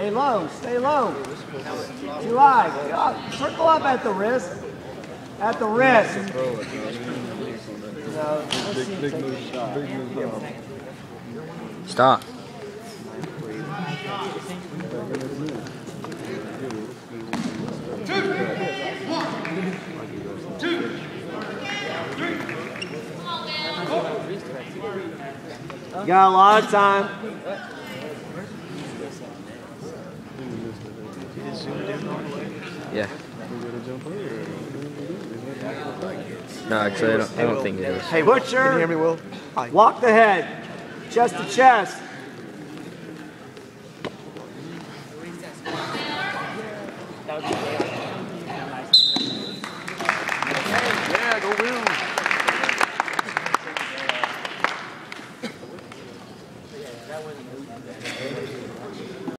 Stay low, stay low. Too high. Circle up at the wrist. At the wrist. No, let's see him take a shot. Stop. You got a lot of time. Yeah. No, actually, I don't think it is. Hey, Butcher. Can you hear me, Will? Lock the head. Chest to chest. Yeah, go Will.